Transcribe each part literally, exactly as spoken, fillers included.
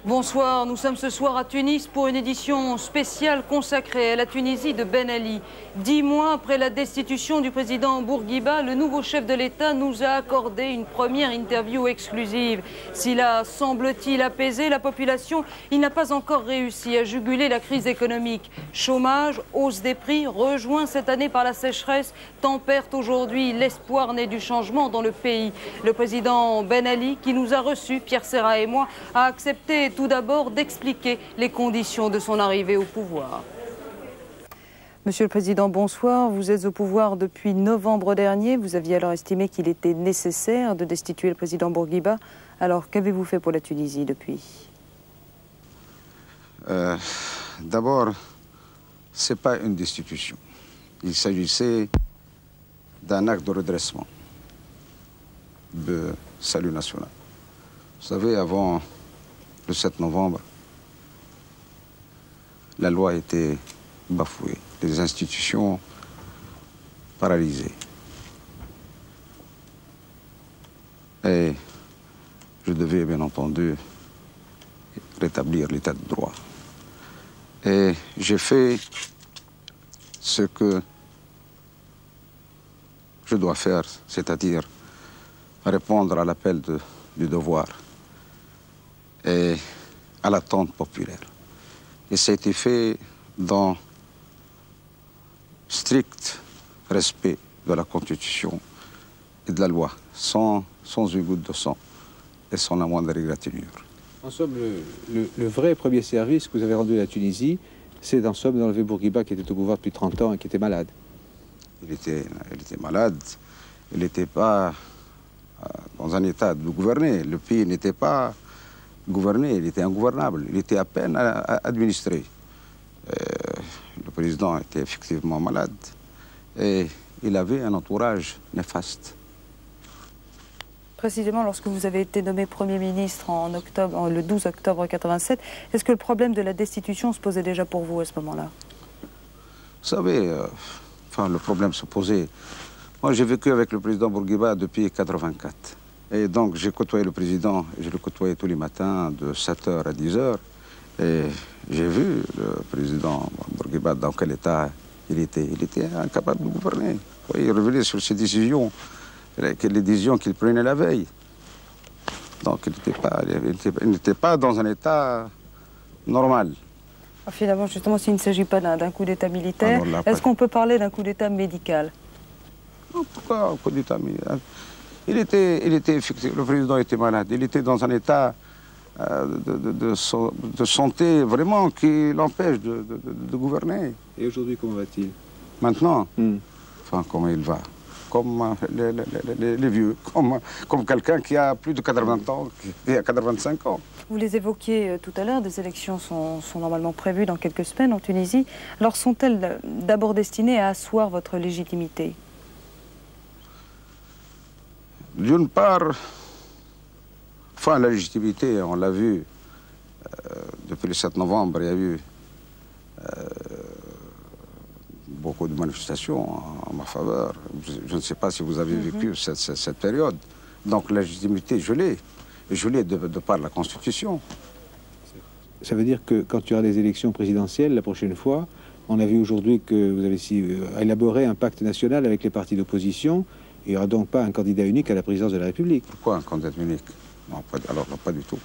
Bonsoir, nous sommes ce soir à Tunis pour une édition spéciale consacrée à la Tunisie de Ben Ali. Dix mois après la destitution du président Bourguiba, le nouveau chef de l'État nous a accordé une première interview exclusive. S'il a, semble-t-il, apaisé la population, il n'a pas encore réussi à juguler la crise économique. Chômage, hausse des prix, rejoint cette année par la sécheresse, tempère aujourd'hui l'espoir né du changement dans le pays. Le président Ben Ali, qui nous a reçus, Pierre Serra et moi, a accepté tout d'abord d'expliquer les conditions de son arrivée au pouvoir. Monsieur le Président, bonsoir. Vous êtes au pouvoir depuis novembre dernier. Vous aviez alors estimé qu'il était nécessaire de destituer le président Bourguiba. Alors, qu'avez-vous fait pour la Tunisie depuis? euh, D'abord, ce n'est pas une destitution. Il s'agissait d'un acte de redressement de salut national. Vous savez, avant le sept novembre, la loi a été bafouée, les institutions paralysées. Et je devais, bien entendu, rétablir l'état de droit. Et j'ai fait ce que je dois faire, c'est-à-dire répondre à l'appel du devoir et à l'attente populaire. Et ça a été fait dans strict respect de la Constitution et de la loi, sans, sans une goutte de sang et sans la moindre égratignure. En somme, le, le, le vrai premier service que vous avez rendu à la Tunisie, c'est en somme d'enlever Bourguiba qui était au pouvoir depuis trente ans et qui était malade. Il était, il était malade, il n'était pas euh, dans un état de gouverner. Le pays n'était pas gouverné, il était ingouvernable, il était à peine administré. Euh, le président était effectivement malade et il avait un entourage néfaste. Précisément, lorsque vous avez été nommé Premier ministre en octobre, en, le douze octobre quatre-vingt-sept, est-ce que le problème de la destitution se posait déjà pour vous à ce moment-là? Vous savez, euh, enfin, le problème se posait. Moi, j'ai vécu avec le président Bourguiba depuis quatre-vingt-quatre. Et donc, j'ai côtoyé le président, et je le côtoyais tous les matins de sept heures à dix heures. Et j'ai vu le président Bourguiba dans quel état il était. Il était incapable de gouverner. Oui, il revenait sur ses décisions, les décisions qu'il prenait la veille. Donc, il n'était pas, il n'était pas dans un état normal. Finalement, justement, s'il ne s'agit pas d'un coup d'État militaire, est-ce qu'on peut parler d'un coup d'État médical? Non, pourquoi un coup d'État militaire? Il était, il était effectivement, le président était malade. Il était dans un état euh, de, de, de, de santé vraiment qui l'empêche de, de, de gouverner. Et aujourd'hui, comment va-t-il? Maintenant, hmm. Enfin, comment il va? Comme euh, les, les, les, les vieux, comme, comme quelqu'un qui a plus de quatre-vingts ans, qui a quatre-vingt-cinq ans. Vous les évoquiez euh, tout à l'heure, des élections sont, sont normalement prévues dans quelques semaines en Tunisie. Alors sont-elles d'abord destinées à asseoir votre légitimité? D'une part, enfin, la légitimité, on l'a vu, euh, depuis le sept novembre, il y a eu euh, beaucoup de manifestations en, en ma faveur. Je, je ne sais pas si vous avez mm-hmm. vécu cette, cette, cette période. Donc la légitimité, je l'ai. Je l'ai de, de par la Constitution. Ça veut dire que quand il y aura des élections présidentielles, la prochaine fois, on a vu aujourd'hui que vous avez si, euh, élaboré un pacte national avec les partis d'opposition. Il n'y aura donc pas un candidat unique à la présidence de la République. Pourquoi un candidat unique? Non, pas, alors non, pas du tout.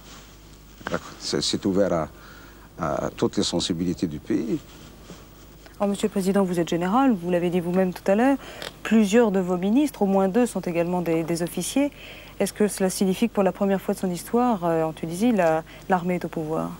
C'est ouvert à, à toutes les sensibilités du pays. Alors, Monsieur le Président, vous êtes général, vous l'avez dit vous-même tout à l'heure. Plusieurs de vos ministres, au moins deux, sont également des, des officiers. Est-ce que cela signifie que pour la première fois de son histoire, euh, en Tunisie, l'armée est au pouvoir?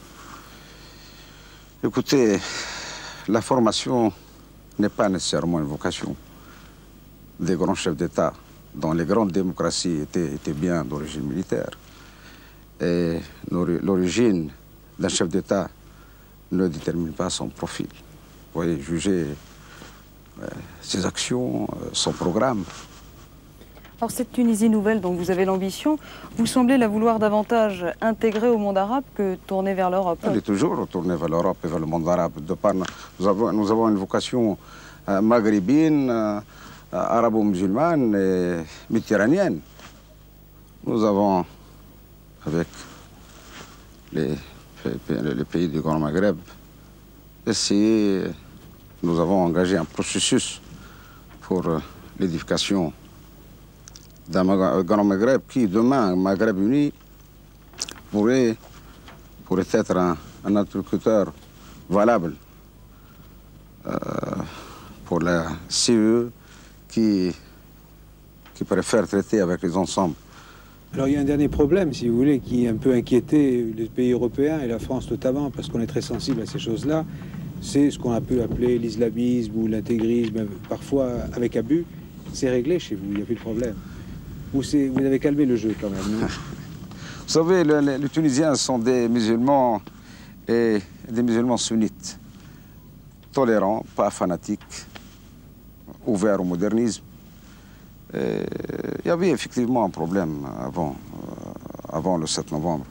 Écoutez, la formation n'est pas nécessairement une vocation. Des grands chefs d'État, dont les grandes démocraties étaient, étaient bien d'origine militaire. Et l'origine d'un chef d'État ne détermine pas son profil. Vous voyez, juger euh, ses actions, euh, son programme. Alors cette Tunisie nouvelle dont vous avez l'ambition, vous semblez la vouloir davantage intégrée au monde arabe que tournée vers l'Europe. Elle est toujours tournée vers l'Europe et vers le monde arabe. De par, nous, avons, nous avons une vocation euh, maghrébine, euh, arabo-musulmane et méditerranéenne. Nous avons, avec les, les pays du Grand Maghreb, essayer, nous avons engagé un processus pour l'édification d'un Grand Maghreb qui, demain, un Maghreb uni, pourrait, pourrait être un, un interlocuteur valable euh, pour la C E E qui, qui préfère traiter avec les ensembles. Alors il y a un dernier problème, si vous voulez, qui a un peu inquiété les pays européens et la France notamment, parce qu'on est très sensible à ces choses-là, c'est ce qu'on a pu appeler l'islamisme ou l'intégrisme, parfois avec abus. C'est réglé chez vous, il n'y a plus de problème. Ou vous avez calmé le jeu quand même, non? Vous savez, le, le, les Tunisiens sont des musulmans et des musulmans sunnites, tolérants, pas fanatiques, ouverts au modernisme. Et il y avait effectivement un problème avant, euh, avant le sept novembre.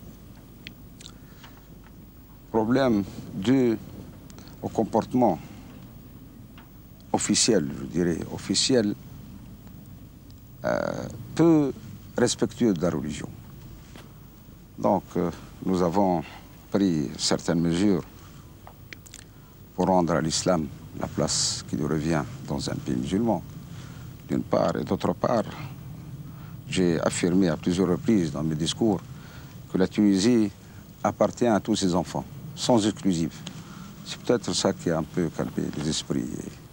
Problème dû au comportement officiel, je dirais, officiel, euh, peu respectueux de la religion. Donc, euh, nous avons pris certaines mesures pour rendre à l'islam la place qui lui revient dans un pays musulman, d'une part, et d'autre part, j'ai affirmé à plusieurs reprises dans mes discours que la Tunisie appartient à tous ses enfants, sans exclusive. C'est peut-être ça qui a un peu calmé les esprits.